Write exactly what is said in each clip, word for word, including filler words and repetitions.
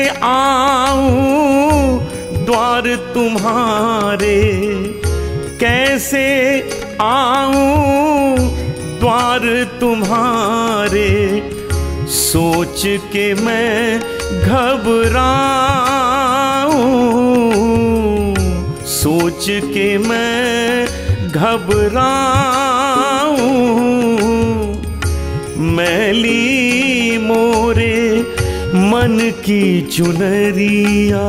आऊं द्वार तुम्हारे, कैसे आऊं द्वार तुम्हारे, सोच के मैं घबराऊं, सोच के मैं घबराऊं। मैली मोरे मन की चुनरिया,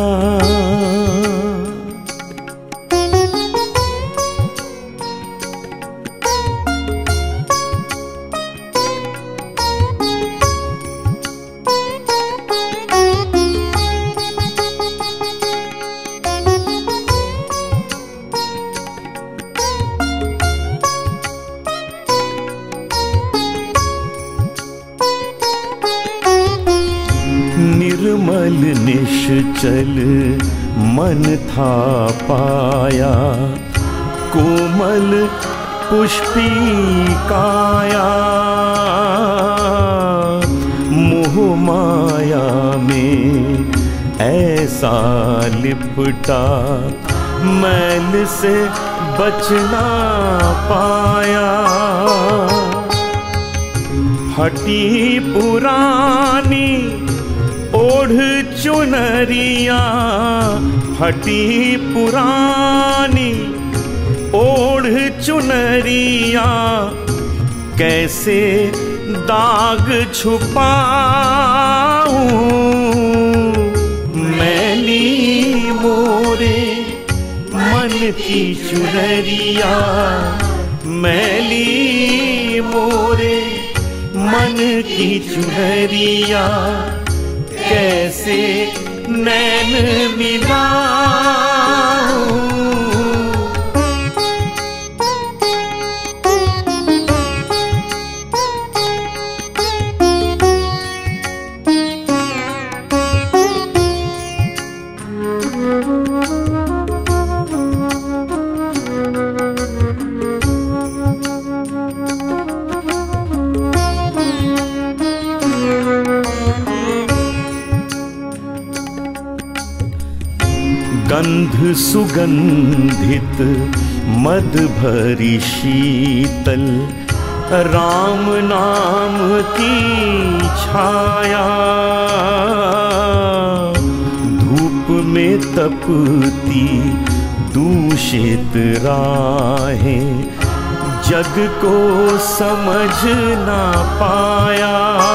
निर्मल निश्चल मन था पाया, कोमल पुष्पिकाया, मोह माया में ऐसा लिपटा, मैल से बच ना पाया। हटी पुरानी ओढ़ चुनरिया, हटी पुरानी ओढ़ चुनरिया, कैसे दाग छुपाऊं। मैली मोरे मन की चुनरिया, मैली मोरे मन की चुनरिया, कैसे नैन मिलाऊं। गंध सुगंधित मद भरी शीतल, राम नाम की छाया, धूप में तपती दूषित राहें, जग को समझ ना पाया।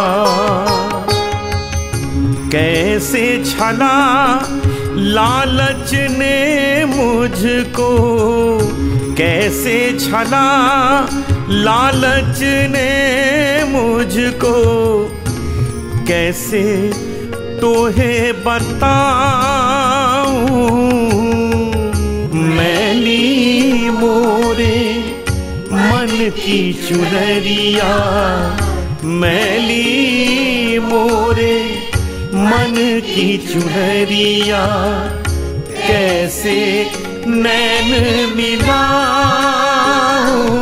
कैसे छला लालच ने मुझको, कैसे छला लालच ने मुझको, कैसे तोहे बताऊं। मैली मोरे मन की चुनरिया, मैली मोरे मन की चुनरिया, कैसे नैन मिलाऊं।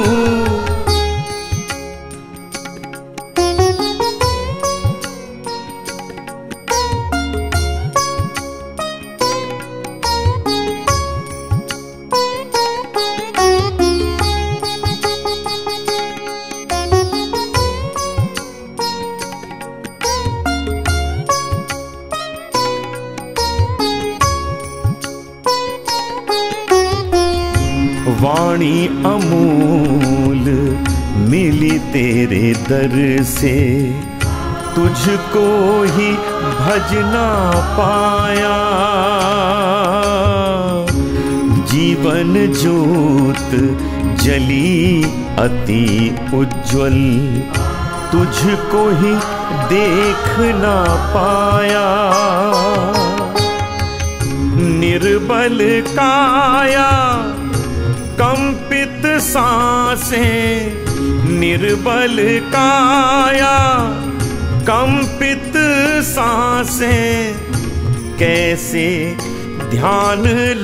वाणी अमूल मिली तेरे दर से, तुझको ही भजना पाया। जीवन ज्योत जली अति उज्ज्वल, तुझको ही देख ना पाया। निर्बल काया कंपित सांसें, निर्बल काया कंपित सांसें, कैसे ध्यान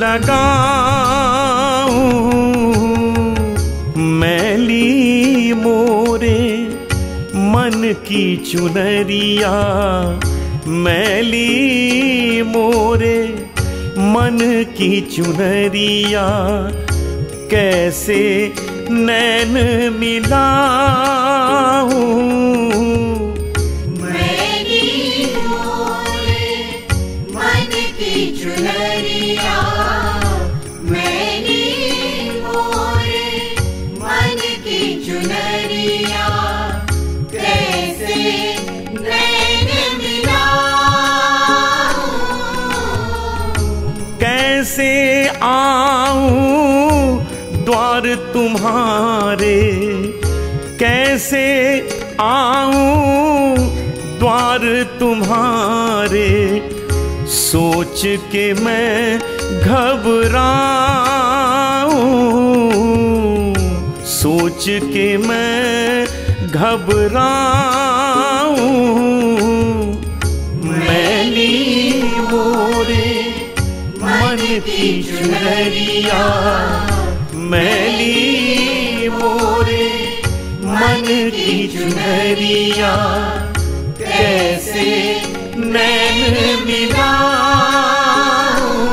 लगाऊं। मैली मोरे मन की चुनरिया, मैली मोरे मन की चुनरिया, कैसे नैन मिलाऊं। मैली मोरे मन की चुनरिया, मैली मोरे मन की चुनरिया, कैसे नैन मिलाऊं। कैसे आऊं द्वार तुम्हारे, कैसे आऊं द्वार तुम्हारे, सोच के मैं घबराऊं, सोच के मैं घबराऊं। मैली मोरे मन की चुनरिया, मैली मोरे मन की चुनरिया, कैसे नैन मिलाऊं।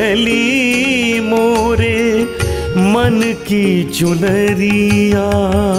मैली मोरे मन की चुनरिया।